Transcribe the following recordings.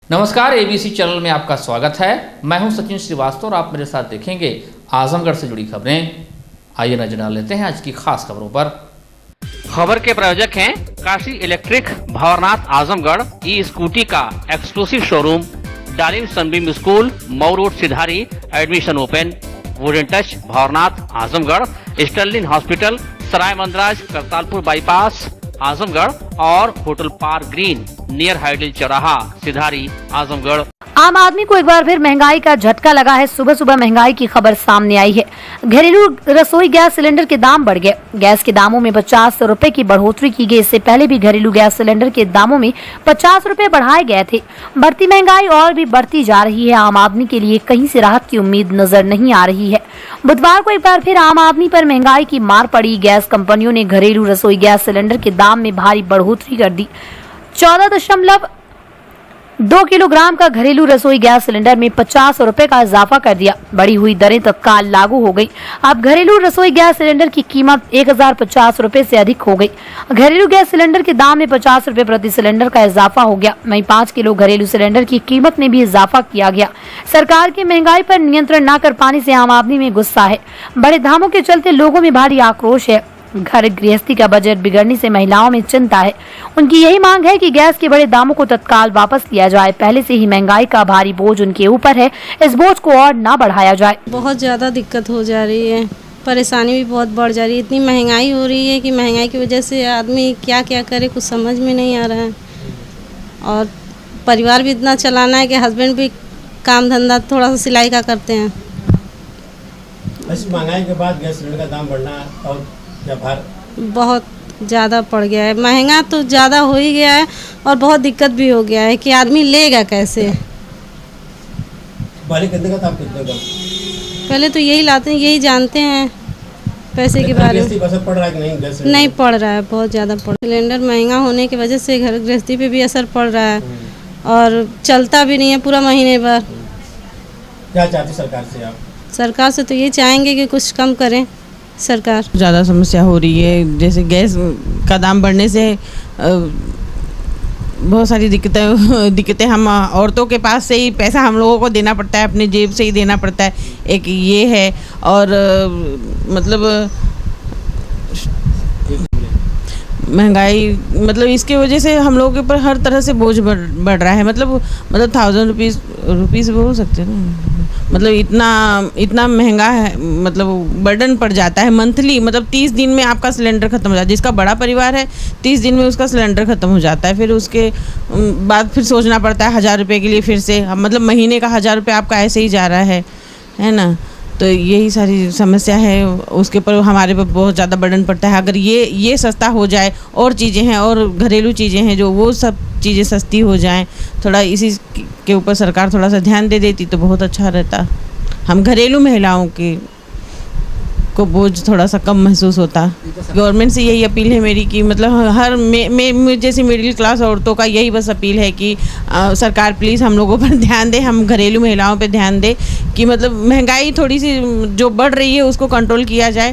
नमस्कार, ABC channel में आपका स्वागत है। मैं हूं सचिन श्रीवास्तव और आप मेरे साथ देखेंगे आजमगढ़ से जुड़ी खबरें। आइए नजर डाल लेते हैं आज की खास खबरों पर। खबर के प्रायोजक हैं Kashi electric, Bhanwarnath, Azamgarh. E scooty का exclusive showroom, Dalim Sunbeam school, Mau road, Sidhari. Admission open. Wooden touch, Bhanwarnath, Azamgarh. Sterling hospital, Sarai Mandraj, Kartalpur bypass, Azamgarh. और hotel park green near hydel चौराहा, सिधारी, आजमगढ़। आम आदमी को एक बार फिर महंगाई का झटका लगा है। सुबह सुबह महंगाई की खबर सामने आई है। घरेलू रसोई गैस सिलेंडर के दाम बढ़ गए। गैस के दामों में 50 रुपए की बढ़ोतरी की गई। इससे पहले भी घरेलू गैस सिलेंडर के दामों में 50 रुपए बढ़ाए गए थे। बढ़ती महंगाई और भी बढ़ती जा रही है। आम आदमी के लिए कहीं से राहत की उम्मीद नजर नहीं आ रही है। बुधवार को एक बार फिर आम आदमी पर महंगाई की मार पड़ी। गैस कंपनियों ने घरेलू रसोई गैस सिलेंडर के दाम में भारी बढ़ोतरी कर दी। 14.2 किलोग्राम का घरेलू रसोई गैस सिलेंडर में 50 रुपए का इजाफा कर दिया। बढ़ी हुई दरें तत्काल लागू हो गई। अब घरेलू रसोई गैस सिलेंडर की कीमत 1050 रुपए से अधिक हो गई। घरेलू गैस सिलेंडर के दाम में 50 रुपए प्रति सिलेंडर का इजाफा हो गया। वहीं 5 किलो घरेलू सिलेंडर की कीमत में भी इजाफा किया गया। सरकार की महंगाई पर नियंत्रण न कर पाने से आम आदमी में गुस्सा है। बड़े दामों के चलते लोगों में भारी आक्रोश है। घर गृहस्थी का बजट बिगड़ने से महिलाओं में चिंता है। उनकी यही मांग है कि गैस के बड़े दामों को तत्काल वापस लिया जाए। पहले से ही महंगाई का भारी बोझ उनके ऊपर है, इस बोझ को और ना बढ़ाया जाए। बहुत ज़्यादा दिक्कत हो जा रही है, परेशानी भी बहुत बढ़ जा रही है। इतनी महंगाई हो रही है कि महंगाई की वजह से आदमी क्या क्या करे कुछ समझ में नहीं आ रहा है। और परिवार भी इतना चलाना है कि हस्बैंड भी काम धंधा थोड़ा सा सिलाई का करते हैं। महंगाई के बाद गैस सिलेंडर का दाम बढ़ना और बहुत ज़्यादा पड़ गया है। महंगा तो ज़्यादा हो ही गया है और बहुत दिक्कत भी हो गया है कि आदमी लेगा कैसे। कितने का था, कितने का? पहले तो यही लाते हैं, यही जानते हैं पैसे के बारे में। पड़ रहा है कि नहीं पड़ रहा है, बहुत ज़्यादा पड़। सिलेंडर महंगा होने की वजह से घर गृहस्थी पे भी असर पड़ रहा है और चलता भी नहीं है पूरा महीने भर। क्या चाहती सरकार से आप? सरकार से तो ये चाहेंगे कि कुछ कम करें सरकार। ज़्यादा समस्या हो रही है। जैसे गैस का दाम बढ़ने से बहुत सारी दिक्कतें हम औरतों के पास से ही पैसा हम लोगों को देना पड़ता है, अपने जेब से ही देना पड़ता है। एक ये है और मतलब महंगाई मतलब इसके वजह से हम लोगों के ऊपर हर तरह से बोझ बढ़ रहा है। मतलब 1000 रुपीज़ हो सकते हैं ना। मतलब इतना महंगा है, मतलब बर्डन पड़ जाता है मंथली। मतलब 30 दिन में आपका सिलेंडर ख़त्म हो जाता है। जिसका बड़ा परिवार है 30 दिन में उसका सिलेंडर ख़त्म हो जाता है। फिर उसके बाद फिर सोचना पड़ता है 1000 रुपये के लिए फिर से। मतलब महीने का 1000 रुपये आपका ऐसे ही जा रहा है ना। तो यही सारी समस्या है, उसके ऊपर हमारे पर बहुत ज़्यादा बर्डन पड़ता है। अगर ये सस्ता हो जाए, और चीज़ें हैं और घरेलू चीज़ें हैं जो वो सब चीज़ें सस्ती हो जाएं, थोड़ा इसी के ऊपर सरकार थोड़ा सा ध्यान दे देती तो बहुत अच्छा रहता। हम घरेलू महिलाओं को बोझ थोड़ा सा कम महसूस होता। गवर्नमेंट से यही अपील है मेरी कि मतलब हर जैसी मिडिल क्लास औरतों का यही बस अपील है कि सरकार प्लीज़ हम लोगों पर ध्यान दे, हम घरेलू महिलाओं पे ध्यान दे कि मतलब महंगाई थोड़ी सी जो बढ़ रही है उसको कंट्रोल किया जाए,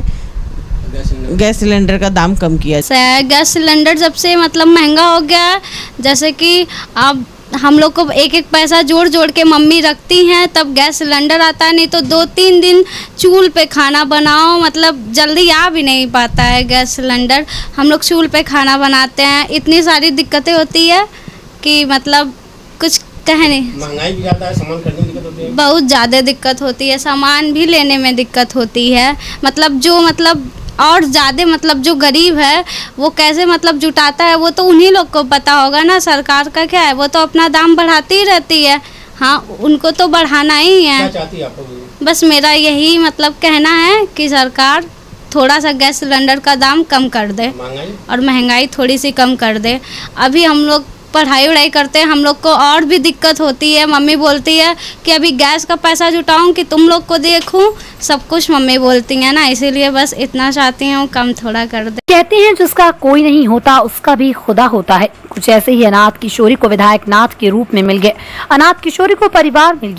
गैस सिलेंडर का दाम कम किया जाए। गैस सिलेंडर जब से मतलब महंगा हो गया है, जैसे कि अब हम लोग को एक एक पैसा जोड़ के मम्मी रखती हैं तब गैस सिलेंडर आता है। नहीं तो 2-3 दिन चूल्हे पे खाना बनाओ, मतलब जल्दी आ भी नहीं पाता है गैस सिलेंडर। हम लोग चूल्हे पे खाना बनाते हैं, इतनी सारी दिक्कतें होती है कि मतलब कुछ कह नहीं। महंगाई भी ज़्यादा है, सामान खरीदने में दिक्कत होती है, बहुत ज़्यादा दिक्कत होती है, सामान भी लेने में दिक्कत होती है। मतलब जो मतलब और ज़्यादा मतलब जो गरीब है वो कैसे मतलब जुटाता है वो तो उन्हीं लोग को पता होगा ना। सरकार का क्या है, वो तो अपना दाम बढ़ाती ही रहती है। हाँ, उनको तो बढ़ाना ही है। क्या चाहती है आप? बस मेरा यही मतलब कहना है कि सरकार थोड़ा सा गैस सिलेंडर का दाम कम कर दे और महंगाई थोड़ी सी कम कर दे। अभी हम लोग पढ़ाई करते हैं, हम लोग को और भी दिक्कत होती है। मम्मी बोलती है कि अभी गैस का पैसा जुटाऊं कि तुम लोग को देखूं, सब कुछ मम्मी बोलती है ना। इसीलिए बस इतना चाहती हूँ कम थोड़ा कर दे। कहते हैं जिसका कोई नहीं होता उसका भी खुदा होता है। कुछ ऐसे ही अनाथ किशोरी को विधायक नाथ के रूप में मिल गए। अनाथ किशोरी को परिवार मिल गया।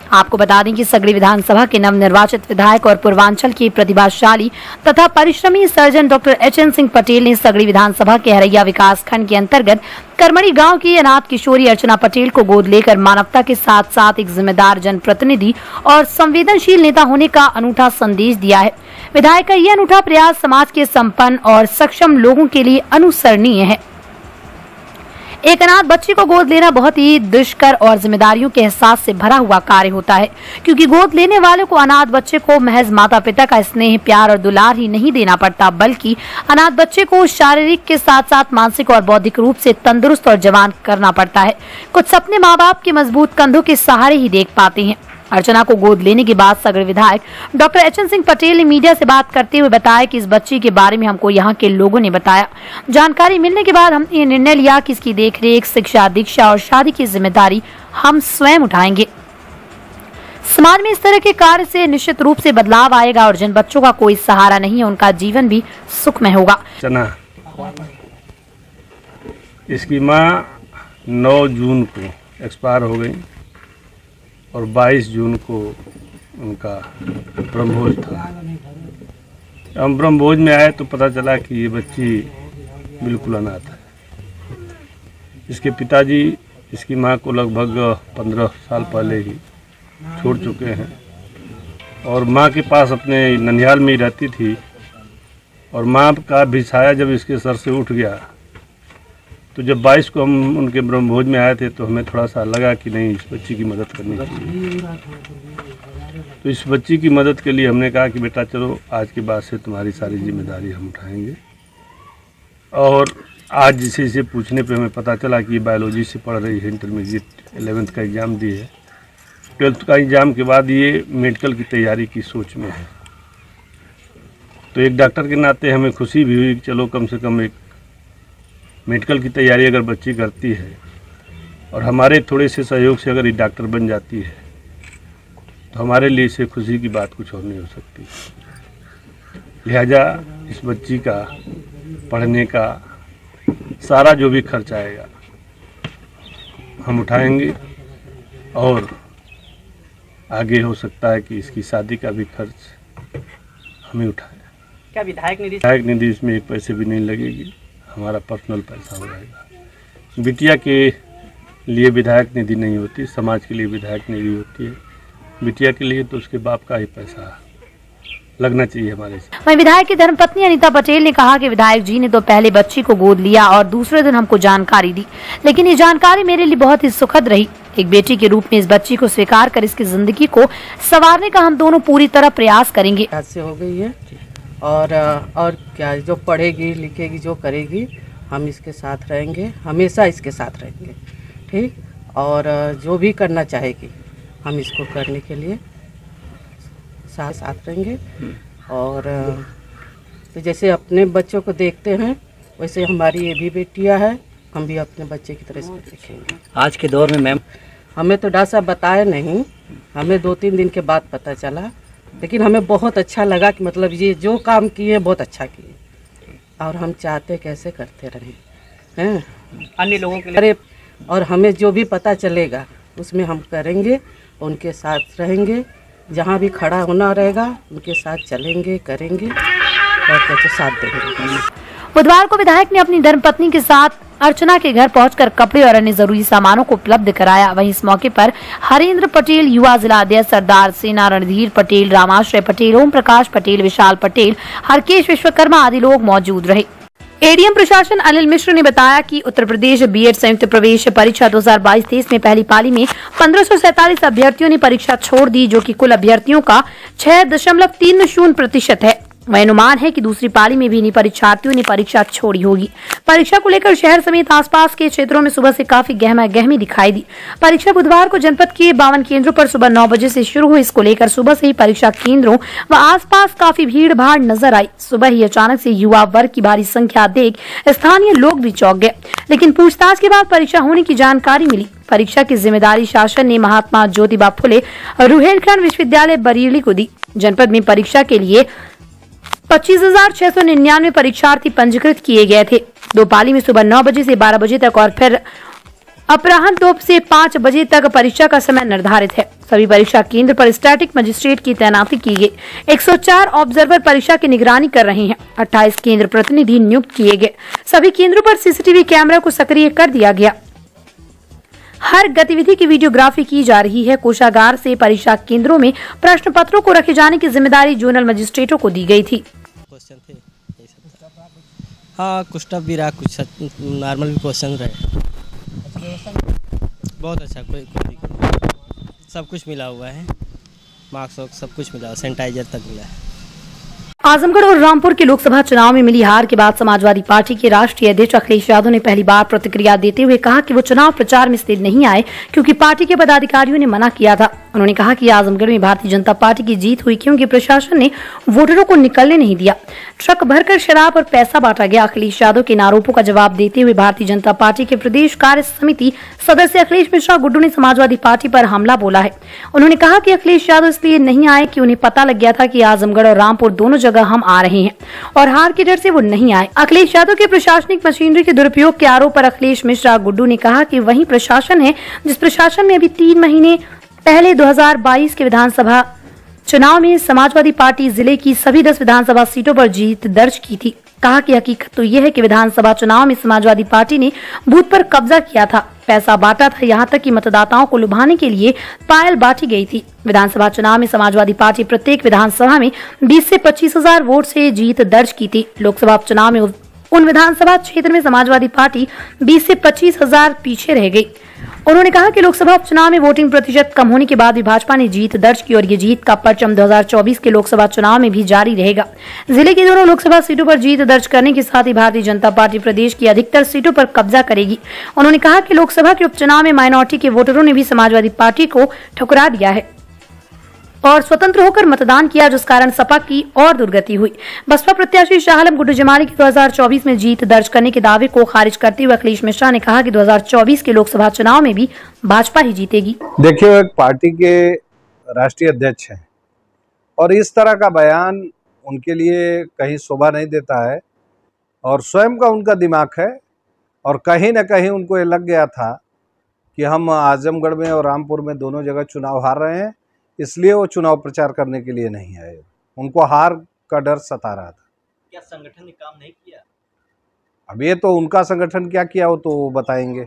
आपको बता दें कि सगड़ी विधानसभा के नवनिर्वाचित विधायक और पूर्वांचल के प्रतिभाशाली तथा परिश्रमी surgeon doctor HN Singh Patel ने सगड़ी विधानसभा के हरैया विकास खंड के अंतर्गत करमड़ी गांव की अनाथ किशोरी अर्चना पटेल को गोद लेकर मानवता के साथ साथ एक जिम्मेदार जनप्रतिनिधि और संवेदनशील नेता होने का अनूठा संदेश दिया है। विधायक का यह अनूठा प्रयास समाज के संपन्न और सक्षम लोगों के लिए अनुसरणीय है। एक अनाथ बच्ची को गोद लेना बहुत ही दुष्कर और जिम्मेदारियों के एहसास से भरा हुआ कार्य होता है, क्योंकि गोद लेने वाले को अनाथ बच्चे को महज माता पिता का स्नेह, प्यार और दुलार ही नहीं देना पड़ता, बल्कि अनाथ बच्चे को शारीरिक के साथ साथ मानसिक और बौद्धिक रूप से तंदुरुस्त और जवान करना पड़ता है। कुछ सपने माँ बाप के मजबूत कंधों के सहारे ही देख पाते हैं। अर्चना को गोद लेने के बाद सगड़ विधायक डॉक्टर एचएन सिंह पटेल ने मीडिया से बात करते हुए बताया कि इस बच्ची के बारे में हमको यहाँ के लोगों ने बताया। जानकारी मिलने के बाद हमने ये निर्णय लिया कि इसकी देखरेख, शिक्षा, दीक्षा और शादी की जिम्मेदारी हम स्वयं उठाएंगे। समाज में इस तरह के कार्य से निश्चित रूप से बदलाव आएगा और जिन बच्चों का कोई सहारा नहीं है उनका जीवन भी सुखमय होगा। इसकी माँ 9 जून को एक्सपायर हो गई और 22 जून को उनका ब्रह्मभोज था। हम ब्रह्मभोज में आए तो पता चला कि ये बच्ची बिल्कुल अनाथ है। इसके पिताजी इसकी माँ को लगभग 15 साल पहले ही छोड़ चुके हैं और माँ के पास अपने ननिहाल में ही रहती थी। और माँ का भी साया जब इसके सर से उठ गया तो जब 22 को हम उनके ब्रह्मभोज में आए थे तो हमें थोड़ा सा लगा कि नहीं, इस बच्ची की मदद करनी चाहिए। तो इस बच्ची की मदद के लिए हमने कहा कि बेटा चलो आज के बाद से तुम्हारी सारी जिम्मेदारी हम उठाएंगे। और आज जिसे इसे पूछने पे हमें पता चला कि ये बायोलॉजी से पढ़ रही है, इंटरमीडिएट 11th का एग्ज़ाम दी है। 12th का एग्ज़ाम के बाद ये मेडिकल की तैयारी की सोच में है। तो एक डॉक्टर के नाते हमें खुशी भी हुई कि चलो कम से कम एक मेडिकल की तैयारी अगर बच्ची करती है और हमारे थोड़े से सहयोग से अगर ये डॉक्टर बन जाती है तो हमारे लिए इसे खुशी की बात कुछ और नहीं हो सकती। लिहाजा इस बच्ची का पढ़ने का सारा जो भी खर्च आएगा हम उठाएंगे और आगे हो सकता है कि इसकी शादी का भी खर्च हमें उठाएं। क्या विधायक निधि इसमें एक पैसे भी नहीं लगेगी, हमारा पर्सनल पैसा हो जाएगा। बिटिया के लिए विधायक निधि नहीं होती, समाज के लिए विधायक निधि होती है। बिटिया के लिए तो उसके बाप का ही पैसा लगना चाहिए हमारे से। वहीं विधायक की धर्मपत्नी अनीता पटेल ने कहा कि विधायक जी ने तो पहले बच्ची को गोद लिया और दूसरे दिन हमको जानकारी दी, लेकिन ये जानकारी मेरे लिए बहुत ही सुखद रही। एक बेटी के रूप में इस बच्ची को स्वीकार कर इसकी जिंदगी को संवारने का हम दोनों पूरी तरह प्रयास करेंगे। से हो गई है और क्या, जो पढ़ेगी लिखेगी जो करेगी हम इसके साथ रहेंगे, हमेशा इसके साथ रहेंगे, ठीक। और जो भी करना चाहेगी हम इसको करने के लिए साथ रहेंगे। और तो जैसे अपने बच्चों को देखते हैं वैसे हमारी ये भी बेटियां है, हम भी अपने बच्चे की तरह इसको देखेंगे। आज के दौर में मैम हमें तो डॉक्टर साहब बताया नहीं, हमें 2-3 दिन के बाद पता चला, लेकिन हमें बहुत अच्छा लगा कि मतलब ये जो काम किए बहुत अच्छा किए और हम चाहते कैसे करते रहें हैं अन्य लोगों के लिए। और हमें जो भी पता चलेगा उसमें हम करेंगे, उनके साथ रहेंगे, जहाँ भी खड़ा होना रहेगा उनके साथ चलेंगे, करेंगे और कैसे साथ देंगे। बुधवार को विधायक ने अपनी धर्मपत्नी के साथ अर्चना के घर पहुंचकर कपड़े और अन्य जरूरी सामानों को उपलब्ध कराया। वहीं इस मौके पर हरेंद्र पटेल, युवा जिला अध्यक्ष सरदार सेना रणधीर पटेल, रामाश्रय पटेल, ओम प्रकाश पटेल, विशाल पटेल, हरकेश विश्वकर्मा आदि लोग मौजूद रहे। एडीएम प्रशासन अनिल मिश्र ने बताया कि उत्तर प्रदेश बीएड संयुक्त प्रवेश परीक्षा 2022-23 में पहली पाली में 1547 अभ्यर्थियों ने परीक्षा छोड़ दी, जो कि कुल अभ्यर्थियों का 6.30% है। वह अनुमान है कि दूसरी पाली में भी इन्हीं परीक्षार्थियों ने परीक्षा छोड़ी होगी। परीक्षा को लेकर शहर समेत आसपास के क्षेत्रों में सुबह से काफी गहमा गहमी दिखाई दी। परीक्षा बुधवार को जनपद के 52 केंद्रों पर सुबह 9 बजे से शुरू हुई। इसको लेकर सुबह से ही परीक्षा केंद्रों व आसपास काफी भीड़ भाड़ नजर आई। सुबह ही अचानक से युवा वर्ग की भारी संख्या देख स्थानीय लोग भी चौंक गए, लेकिन पूछताछ के बाद परीक्षा होने की जानकारी मिली। परीक्षा की जिम्मेदारी शासन ने महात्मा ज्योतिबा फुले रुहेलखंड विश्वविद्यालय बरेली को दी। जनपद में परीक्षा के लिए 25,699 परीक्षार्थी पंजीकृत किए गए थे। 2 पाली में सुबह 9 बजे से 12 बजे तक और फिर अपराह्न 2 से 5 बजे तक परीक्षा का समय निर्धारित है। सभी परीक्षा केंद्र पर स्टैटिक मजिस्ट्रेट की तैनाती की गई। 104 ऑब्जर्वर परीक्षा की निगरानी कर रहे हैं। 28 केंद्र प्रतिनिधि नियुक्त किए गए। सभी केंद्रों पर सीसीटीवी कैमरा को सक्रिय कर दिया गया। हर गतिविधि की वीडियोग्राफी की जा रही है। कोषागार से परीक्षा केंद्रों में प्रश्न पत्रों को रखे जाने की जिम्मेदारी जोनल मजिस्ट्रेटों को दी गई थी। हाँ, कुछ टफ भी रहा, कुछ नॉर्मल भी क्वेश्चन रहे। बहुत अच्छा, कोई दिक्कत नहीं, सब कुछ मिला हुआ है, मार्क्स वार्क्स सब कुछ मिला, सैनिटाइजर तक मिला है। आजमगढ़ और रामपुर के लोकसभा चुनाव में मिली हार के बाद समाजवादी पार्टी के राष्ट्रीय अध्यक्ष अखिलेश यादव ने पहली बार प्रतिक्रिया देते हुए कहा कि वो चुनाव प्रचार में इसलिए नहीं आए क्योंकि पार्टी के पदाधिकारियों ने मना किया था। उन्होंने कहा कि आजमगढ़ में भारतीय जनता पार्टी की जीत हुई क्योंकि प्रशासन ने वोटरों को निकलने नहीं दिया। ट्रक भरकर शराब और पैसा बांटा गया। अखिलेश यादव के इन आरोपों का जवाब देते हुए भारतीय जनता पार्टी के प्रदेश कार्य समिति सदस्य अखिलेश मिश्रा गुड्डू ने समाजवादी पार्टी पर हमला बोला है। उन्होंने कहा कि अखिलेश यादव इसलिए नहीं आए कि उन्हें पता लग गया था कि आजमगढ़ और रामपुर दोनों जगह हम आ रहे हैं और हार के डर से वो नहीं आए। अखिलेश यादव के प्रशासनिक मशीनरी के दुरुपयोग के आरोप पर अखिलेश मिश्रा गुड्डू ने कहा कि वही प्रशासन है जिस प्रशासन में अभी 3 महीने पहले 2022 के विधानसभा चुनाव में समाजवादी पार्टी जिले की सभी 10 विधानसभा सीटों पर जीत दर्ज की थी। कहा कि हकीकत तो यह है कि विधानसभा चुनाव में समाजवादी पार्टी ने बूथ पर कब्जा किया था, पैसा बांटा था, यहां तक कि मतदाताओं को लुभाने के लिए पायल बांटी गई थी। विधानसभा चुनाव में समाजवादी पार्टी प्रत्येक विधानसभा में 20 से 25 हजार वोट से जीत दर्ज की थी। लोकसभा चुनाव में उन विधानसभा क्षेत्र में समाजवादी पार्टी 20 से 25 हजार पीछे रह गई। उन्होंने कहा कि लोकसभा उपचुनाव में वोटिंग प्रतिशत कम होने के बाद भी भाजपा ने जीत दर्ज की और ये जीत का परचम 2024 के लोकसभा चुनाव में भी जारी रहेगा। जिले की दोनों लोकसभा सीटों पर जीत दर्ज करने के साथ ही भारतीय जनता पार्टी प्रदेश की अधिकतर सीटों पर कब्जा करेगी। उन्होंने कहा कि लोकसभा के उपचुनाव में माइनॉरिटी के वोटरों ने भी समाजवादी पार्टी को ठुकरा दिया है और स्वतंत्र होकर मतदान किया, जिस कारण सपा की और दुर्गति हुई। बसपा प्रत्याशी शाह आलम गुड्डू जमाली की 2024 में जीत दर्ज करने के दावे को खारिज करते हुए अखिलेश मिश्रा ने कहा कि 2024 के लोकसभा चुनाव में भी भाजपा ही जीतेगी। देखिए, एक पार्टी के राष्ट्रीय अध्यक्ष हैं और इस तरह का बयान उनके लिए कहीं शोभा नहीं देता है और स्वयं का उनका दिमाग है और कहीं न कहीं उनको ये लग गया था कि हम आजमगढ़ में और रामपुर में दोनों जगह चुनाव हार रहे हैं, इसलिए वो चुनाव प्रचार करने के लिए नहीं आए। उनको हार का डर सता रहा था। क्या संगठन ने काम नहीं किया? अब ये तो उनका संगठन क्या किया हो तो वो बताएंगे।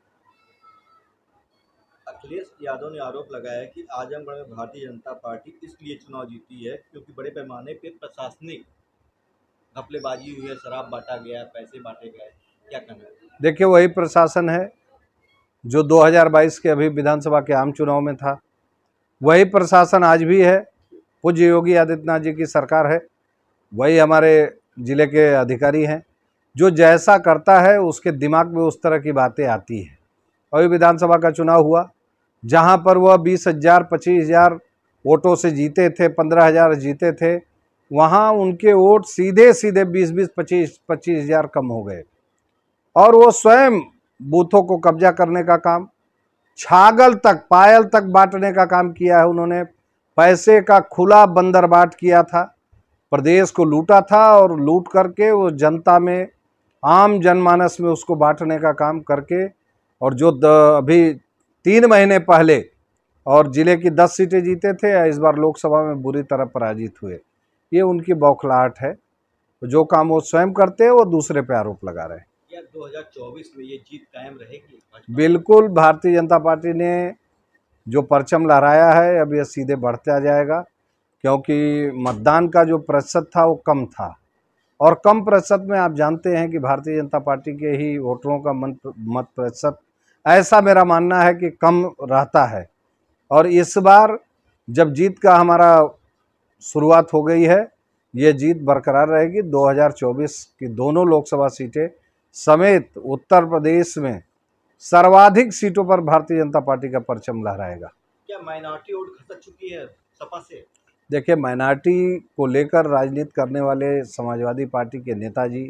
अखिलेश यादव ने आरोप लगाया कि आजमगढ़ में भारतीय जनता पार्टी इसलिए चुनाव जीती है क्योंकि बड़े पैमाने पे प्रशासनिक घपलेबाजी हुई है, शराब बांटा गया, पैसे बांटे गए। क्या कहना है? देखिए, वही प्रशासन है जो 2022 के अभी विधानसभा के आम चुनाव में था। वही प्रशासन आज भी है। पूज्य योगी आदित्यनाथ जी की सरकार है। वही हमारे जिले के अधिकारी हैं। जो जैसा करता है उसके दिमाग में उस तरह की बातें आती हैं। अभी विधानसभा का चुनाव हुआ जहां पर वह 20,000 25,000 वोटों से जीते थे, 15,000 जीते थे, वहां उनके वोट सीधे सीधे 20-20 25,000 कम हो गए और वो स्वयं बूथों को कब्जा करने का काम, छागल तक, पायल तक बांटने का काम किया है। उन्होंने पैसे का खुला बंदरबाट किया था, प्रदेश को लूटा था और लूट करके वो जनता में, आम जनमानस में उसको बांटने का काम करके और जो अभी 3 महीने पहले और जिले की 10 सीटें जीते थे, इस बार लोकसभा में बुरी तरह पराजित हुए। ये उनकी बौखलाहट है। जो काम वो स्वयं करते हैं वो दूसरे पे आरोप लगा रहे हैं। 2024 में ये जीत कायम रहेगी? बिल्कुल। भारतीय जनता पार्टी ने जो परचम लहराया है अब ये सीधे बढ़ता जाएगा क्योंकि मतदान का जो प्रतिशत था वो कम था और कम प्रतिशत में आप जानते हैं कि भारतीय जनता पार्टी के ही वोटरों का मत प्रतिशत, ऐसा मेरा मानना है कि कम रहता है। और इस बार जब जीत का हमारा शुरुआत हो गई है, ये जीत बरकरार रहेगी। 2024 की दोनों लोकसभा सीटें समेत उत्तर प्रदेश में सर्वाधिक सीटों पर भारतीय जनता पार्टी का परचम लहराएगा। क्या माइनॉरिटी वोट खसक चुकी है सपा से? देखिए, माइनॉरिटी को लेकर राजनीति करने वाले समाजवादी पार्टी के नेताजी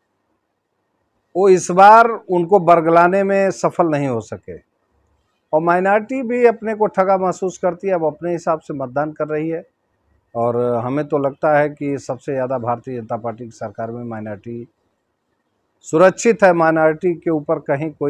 वो इस बार उनको बरगलाने में सफल नहीं हो सके और माइनॉरिटी भी अपने को ठगा महसूस करती है। अब अपने हिसाब से मतदान कर रही है और हमें तो लगता है कि सबसे ज़्यादा भारतीय जनता पार्टी की सरकार में माइनॉरिटी सुरक्षित है। माइनॉरिटी के ऊपर कहीं कोई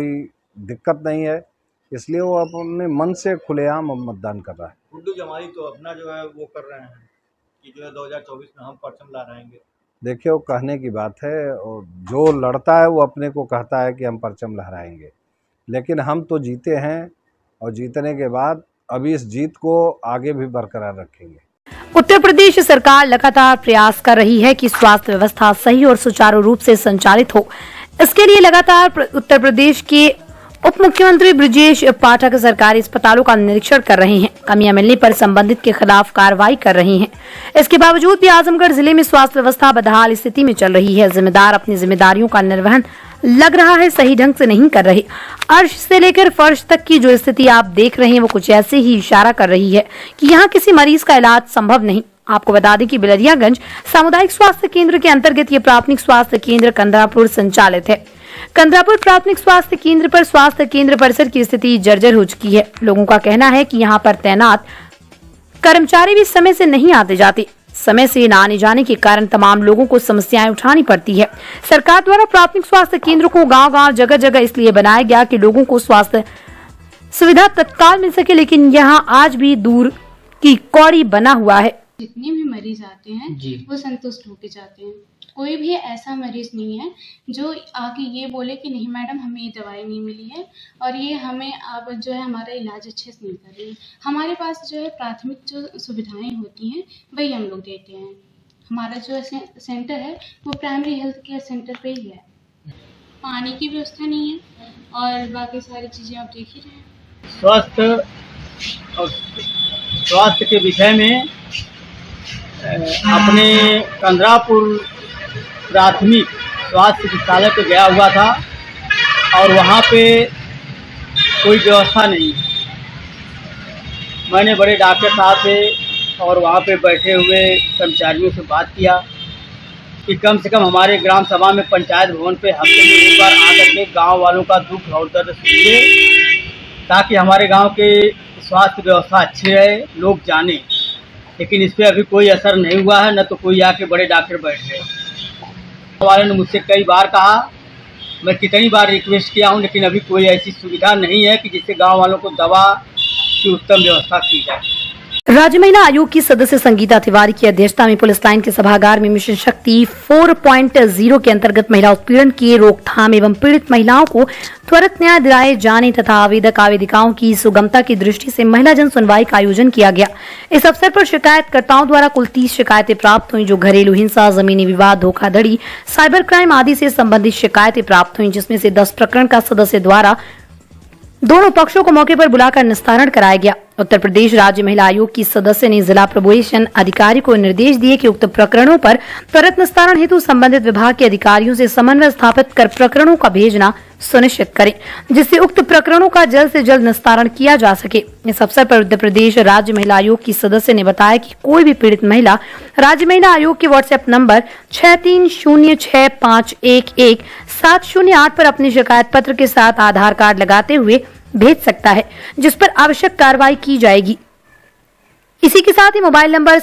दिक्कत नहीं है, इसलिए वो अपने मन से खुलेआम मतदान कर रहा है। गुड्डू जमाली तो अपना जो है वो कर रहे हैं कि जो है 2024 में हम परचम लहराएंगे। देखिए, वो कहने की बात है, और जो लड़ता है वो अपने को कहता है कि हम परचम लहराएंगे, लेकिन हम तो जीते हैं और जीतने के बाद अभी इस जीत को आगे भी बरकरार रखेंगे। उत्तर प्रदेश सरकार लगातार प्रयास कर रही है कि स्वास्थ्य व्यवस्था सही और सुचारू रूप से संचालित हो। इसके लिए लगातार उत्तर प्रदेश के उप मुख्यमंत्री ब्रजेश पाठक सरकारी अस्पतालों का निरीक्षण कर रहे हैं। कमियां मिलने पर संबंधित के खिलाफ कार्रवाई कर रहे हैं। इसके बावजूद भी आजमगढ़ जिले में स्वास्थ्य व्यवस्था बदहाल स्थिति में चल रही है। जिम्मेदार अपनी जिम्मेदारियों का निर्वहन लग रहा है सही ढंग से नहीं कर रहे। अर्श से लेकर फर्श तक की जो स्थिति आप देख रहे हैं वो कुछ ऐसे ही इशारा कर रही है कि यहाँ किसी मरीज का इलाज संभव नहीं। आपको बता दें कि बिलरियागंज सामुदायिक स्वास्थ्य केंद्र के अंतर्गत ये प्राथमिक स्वास्थ्य केंद्र कंदरापुर संचालित है। कंदरापुर प्राथमिक स्वास्थ्य केंद्र पर स्वास्थ्य केंद्र परिसर की स्थिति जर्जर हो चुकी है। लोगों का कहना है कि यहाँ पर तैनात कर्मचारी भी समय से नहीं आते जाते। समय से न आने जाने के कारण तमाम लोगों को समस्याएं उठानी पड़ती है। सरकार द्वारा प्राथमिक स्वास्थ्य केंद्र को गांव-गांव जगह-जगह इसलिए बनाया गया कि लोगों को स्वास्थ्य सुविधा तत्काल मिल सके, लेकिन यहाँ आज भी दूर की कौड़ी बना हुआ है। जितने भी मरीज आते हैं वो संतुष्ट होके जाते हैं। कोई भी ऐसा मरीज नहीं है जो आके ये बोले कि नहीं मैडम हमें ये दवाई नहीं मिली है और ये हमें अब जो है हमारा इलाज अच्छे से नहीं कर रही है। हमारे पास जो है प्राथमिक जो सुविधाएं होती हैं वही हम लोग देते हैं। हमारा जो सेंटर है वो प्राइमरी हेल्थ केयर सेंटर पे ही है। पानी की व्यवस्था नहीं है और बाकी सारी चीज़ें आप देख ही रहे हैं। स्वास्थ्य के विषय में अपने कंदरापुर प्राथमिक स्वास्थ्य चिकित्सालय पे गया हुआ था और वहाँ पे कोई व्यवस्था नहीं। मैंने बड़े डॉक्टर साहब से और वहाँ पे बैठे हुए कर्मचारियों से बात किया कि कम से कम हमारे ग्राम सभा में पंचायत भवन पे हफ्ते में एक बार आकर के गाँव वालों का दुख और दर्द सुनिए, ताकि हमारे गाँव के स्वास्थ्य व्यवस्था अच्छी रहे, लोग जाने। लेकिन इस पर अभी कोई असर नहीं हुआ है, न तो कोई आके बड़े डॉक्टर बैठ गए। वाले ने मुझसे कई बार कहा, मैं कितनी बार रिक्वेस्ट किया हूं, लेकिन अभी कोई ऐसी सुविधा नहीं है कि जिससे गांव वालों को दवा की उत्तम व्यवस्था की जाए। राज्य महिला आयोग की सदस्य संगीता तिवारी की अध्यक्षता में पुलिस लाइन के सभागार में मिशन शक्ति 4.0 के अंतर्गत महिला उत्पीड़न की रोकथाम एवं पीड़ित महिलाओं को त्वरित न्याय दिलाए जाने तथा आवेदक आवेदिकाओं की सुगमता की दृष्टि से महिला जन सुनवाई का आयोजन किया गया। इस अवसर पर शिकायतकर्ताओं द्वारा कुल 30 शिकायतें प्राप्त हुई, जो घरेलू हिंसा, जमीनी विवाद, धोखाधड़ी, साइबर क्राइम आदि से संबंधित शिकायतें प्राप्त हुई, जिसमें से 10 प्रकरण का सदस्य द्वारा दोनों पक्षों को मौके पर बुलाकर निस्तारण कराया गया। उत्तर प्रदेश राज्य महिला आयोग की सदस्य ने जिला प्रोबेशन अधिकारी को निर्देश दिए कि उक्त प्रकरणों पर त्वरित निस्तारण हेतु संबंधित विभाग के अधिकारियों से समन्वय स्थापित कर प्रकरणों का भेजना सुनिश्चित करें, जिससे उक्त प्रकरणों का जल्द से जल्द निस्तारण किया जा सके। इस अवसर पर उत्तर प्रदेश राज्य महिला आयोग की सदस्य ने बताया कि कोई भी पीड़ित महिला राज्य महिला आयोग के व्हाट्सएप नंबर 6306511708 पर अपनी शिकायत पत्र के साथ आधार कार्ड लगाते हुए भेज सकता है, जिस पर आवश्यक कार्रवाई की जाएगी। इसी के साथ ही मोबाइल नंबर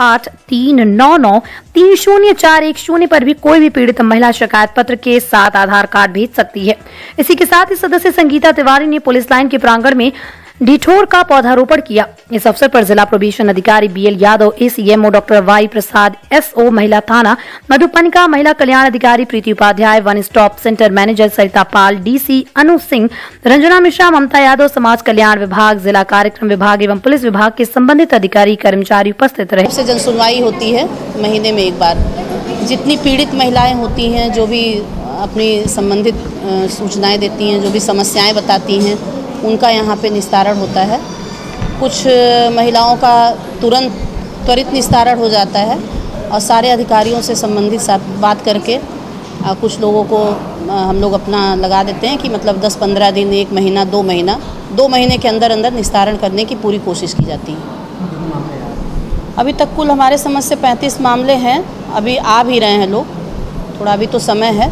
7839930410 पर भी कोई भी पीड़ित महिला शिकायत पत्र के साथ आधार कार्ड भेज सकती है। इसी के साथ ही सदस्य संगीता तिवारी ने पुलिस लाइन के प्रांगण में ढिठोर का पौधारोपण किया। इस अवसर पर जिला प्रोबेशन अधिकारी BL Yadav, ACMO doctor Y Prasad, SO महिला थाना मधुपनिका, महिला कल्याण अधिकारी Preeti Upadhyay, one stop centre manager Sarita Pal, DC Anu Singh, Ranjana Mishra, Mamta Yadav, समाज कल्याण विभाग, जिला कार्यक्रम विभाग एवं पुलिस विभाग के संबंधित अधिकारी कर्मचारी उपस्थित रहे। जन सुनवाई होती है महीने में एक बार। जितनी पीड़ित महिलाएं होती हैं, जो भी अपनी संबंधित सूचनाएं देती हैं, जो भी समस्याएं बताती हैं, उनका यहाँ पे निस्तारण होता है। कुछ महिलाओं का त्वरित निस्तारण हो जाता है और सारे अधिकारियों से संबंधित बात करके कुछ लोगों को हम लोग अपना लगा देते हैं कि मतलब 10-15 दिन, 1 महीना, 2 महीने के अंदर निस्तारण करने की पूरी कोशिश की जाती है। अभी तक कुल हमारे समझ से 35 मामले हैं। अभी आ भी रहे हैं लोग, थोड़ा अभी तो समय है।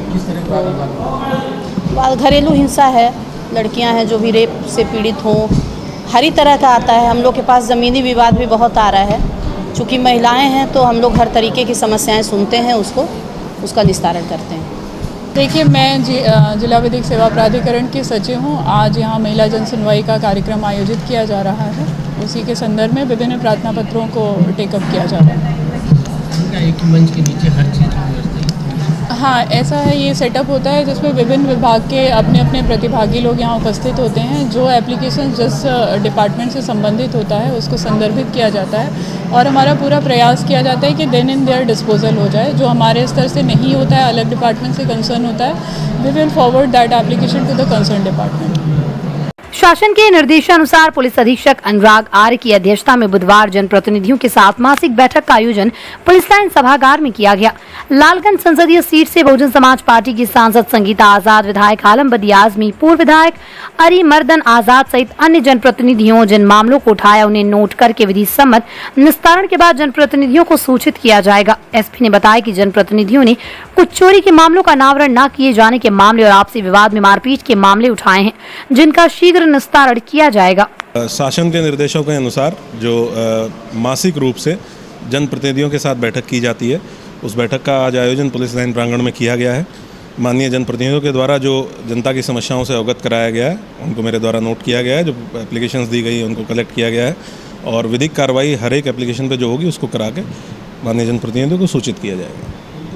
घरेलू हिंसा है, लड़कियां हैं जो भी रेप से पीड़ित हों, हर ही तरह का आता है। हम लोग के पास ज़मीनी विवाद भी बहुत आ रहा है। चूँकि महिलाएं हैं तो हम लोग हर तरीके की समस्याएं सुनते हैं, उसका निस्तारण करते हैं। देखिए, मैं जिला विधिक सेवा प्राधिकरण की सचिव हूँ। आज यहाँ महिला जन सुनवाई का कार्यक्रम आयोजित किया जा रहा है। उसी के संदर्भ में विभिन्न प्रार्थना पत्रों को टेकअप किया जा रहा है। एक मंच के नीचे हर चीज़ हाँ, ऐसा है, ये सेटअप होता है जिसमें विभिन्न विभाग के अपने अपने प्रतिभागी लोग यहाँ उपस्थित होते हैं। जो एप्लीकेशन जिस डिपार्टमेंट से संबंधित होता है उसको संदर्भित किया जाता है और हमारा पूरा प्रयास किया जाता है कि देन इन देयर डिस्पोजल हो जाए। जो हमारे स्तर से नहीं होता है, अलग डिपार्टमेंट से कंसर्न होता है, we will forward that application to the concern department. शासन के निर्देशानुसार पुलिस अधीक्षक अनुराग आर्य की अध्यक्षता में बुधवार जनप्रतिनिधियों के साथ मासिक बैठक का आयोजन पुलिस लाइन सभागार में किया गया। लालगंज संसदीय सीट से बहुजन समाज पार्टी की सांसद संगीता आजाद, विधायक आलम बदी आजमी, पूर्व विधायक अरिमर्दन आजाद सहित अन्य जनप्रतिनिधियों जिन मामलों को उठाया उन्हें नोट करके विधि सम्मत निस्तारण के बाद जनप्रतिनिधियों को सूचित किया जाएगा। एसपी ने बताया कि जनप्रतिनिधियों ने कुछ चोरी के मामलों का अनावरण न किए जाने के मामले और आपसी विवाद में मारपीट के मामले उठाए हैं, जिनका शीघ्र निस्तारण किया जाएगा। शासन के निर्देशों के अनुसार जो मासिक रूप से जनप्रतिनिधियों के साथ बैठक की जाती है, उस बैठक का आज आयोजन पुलिस लाइन प्रांगण में किया गया है। माननीय जनप्रतिनिधियों के द्वारा जो जनता की समस्याओं से अवगत कराया गया है, उनको मेरे द्वारा नोट किया गया है। जो एप्लीकेशंस दी गई उनको कलेक्ट किया गया है और विधिक कार्रवाई हर एक एप्लीकेशन पे जो होगी उसको करा के माननीय जनप्रतिनिधियों को सूचित किया जाएगा।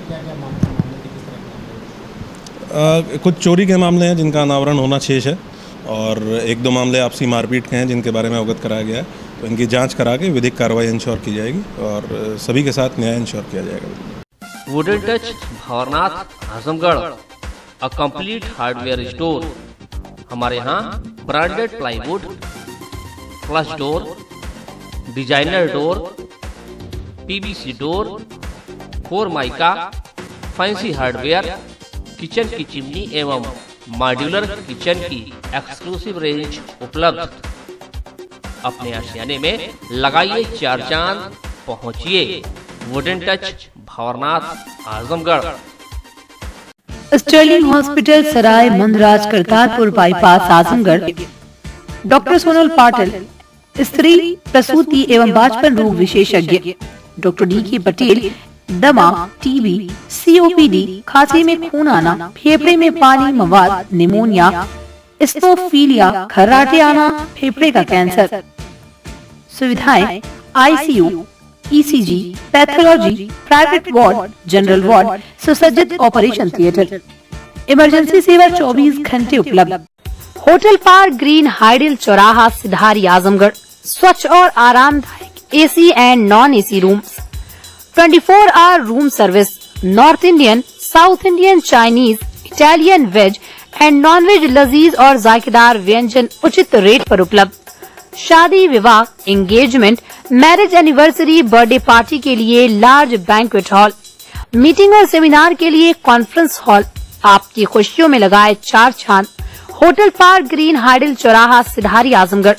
कुछ चोरी के मामले हैं जिनका अनावरण होना शेष है और एक दो मामले आपसी मारपीट के हैं जिनके बारे में अवगत कराया गया है। तो इनकी जांच करा के विधिक कार्रवाई इंश्योर की जाएगी और सभी के साथ न्याय इंश्योर किया जाएगा। Wooden touch Bhanwarnath Azamgarh, a complete hardware store. हमारे यहाँ branded plywood, flush door, designer door, PVC door, formica, fancy hardware, kitchen की चिमनी एवं मॉड्यूलर किचन की एक्सक्लूसिव रेंज उपलब्ध। अपने आशियाने में लगाइए चार चांद, पहुंचिए wooden touch Bhanwarnath Azamgarh. Sterling hospital, Sarai Mandraj, Kartarpur bypass, Azamgarh. Doctor Sonal Patil, स्त्री प्रसूति एवं बाजपन रोग विशेषज्ञ। Doctor DK. पटेल, दमा, टीबी, सीओपीडी, खांसी में खून आना, फेफड़े में पानी मवाद, निमोनिया, स्टोफीलिया, खर्राटे आना, फेफड़े का कैंसर। सुविधाएं ICU, ECG, pathology, private ward, general ward, सुसज्जित ऑपरेशन थिएटर। इमरजेंसी सेवा 24 घंटे उपलब्ध। होटल पार्क ग्रीन, हाइडल चौराहा, सिधारी, आजमगढ़। स्वच्छ और आरामदायक AC and non AC rooms, 24 hour room service, North Indian, South Indian, Chinese, Italian, veg and non veg लजीज और जायकेदार व्यंजन उचित रेट पर उपलब्ध। शादी, विवाह, engagement, marriage anniversary, birthday party के लिए लार्ज बैंक्वेट हॉल, मीटिंग और सेमिनार के लिए कॉन्फ्रेंस हॉल। आपकी खुशियों में लगाए चार चांद। होटल पार्क ग्रीन, हाइडल चौराहा, सिधारी, आजमगढ़।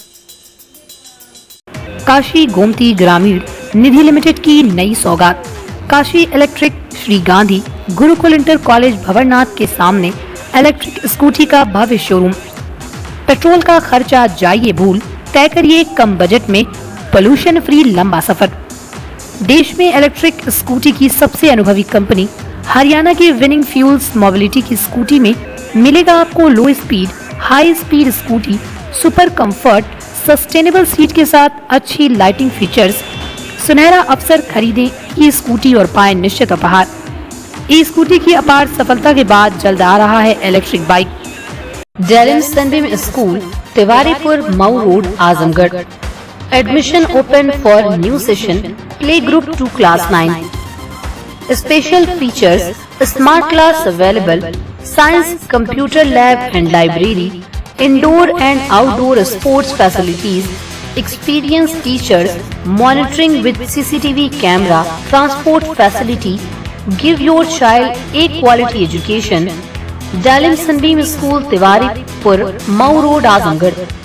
काशी गोमती ग्रामीण निधि लिमिटेड की नई सौगात। Kashi electric, Shri Gandhi Gurukul inter college Bhanwarnath के सामने इलेक्ट्रिक स्कूटी का भव्य शोरूम। पेट्रोल का खर्चा जाइए भूल, तय करिए कम बजट में पोल्यूशन फ्री लंबा सफर। देश में इलेक्ट्रिक स्कूटी की सबसे अनुभवी कंपनी हरियाणा की विनिंग फ्यूल्स मोबिलिटी की स्कूटी में मिलेगा आपको low speed, high speed scooty, super comfort, sustainable seat के साथ अच्छी लाइटिंग फीचर्स। सुनहरा अवसर, खरीदें ई स्कूटी और पाएं निश्चित उपहार। ई स्कूटी की अपार सफलता के बाद जल्द आ रहा है इलेक्ट्रिक बाइक। डेरिन Sunbeam school, Tiwaripur, Mau road, Azamgarh. Admission open for new session, play group 2 class 9। Special features, smart class available, science, computer lab and library, indoor and outdoor sports facilities, experienced teachers, monitoring with CCTV camera, transport facility. Give your child a quality education. Dalim Sunbeam School, Tiwaripur, Mau Road, Azamgarh.